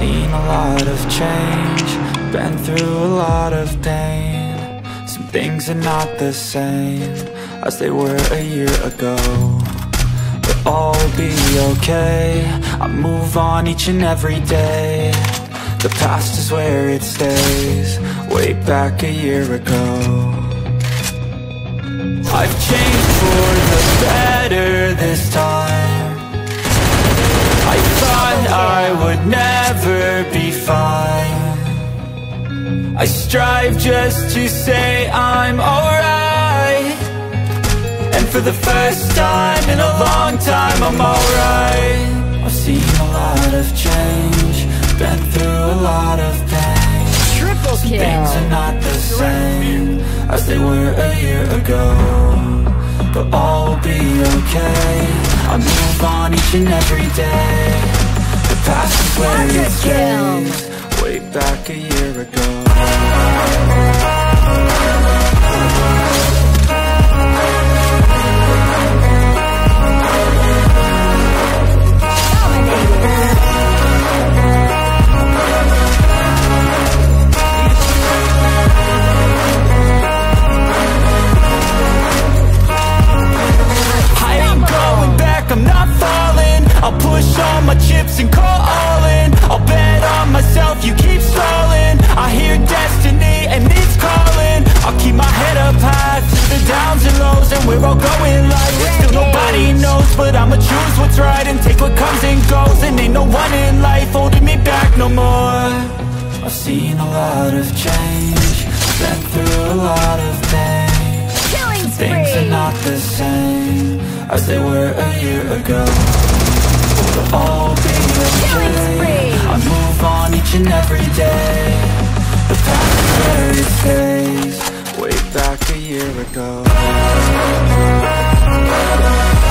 seen a lot of change, been through a lot of pain. Some things are not the same as they were a year ago, but all will be okay. I move on each and every day. The past is where it stays, way back a year ago. I've changed for the better this time. I thought I would never be fine. I strive just to say I'm alright, and for the first time in a long time I'm alright. I've seen a lot of change, been through a lot of pain. Triple Some kill. things are not the same as they were a year ago, but all will be okay. I move on each and every day. The past is where it stays, way back a year ago. I'm not falling, I'll push all my chips and call all in. I'll bet on myself, you keep stalling. I hear destiny and it's calling. I'll keep my head up high through the downs and lows, and we're all going live. Still nobody knows, but I'ma choose what's right and take what comes and goes. And ain't no one in life holding me back no more. I've seen a lot of change, been through a lot of pain. Killing spree. Things are not the same as they were a year ago, but all will be okay. I move on each and every day. The past is where it stays, way back a year ago.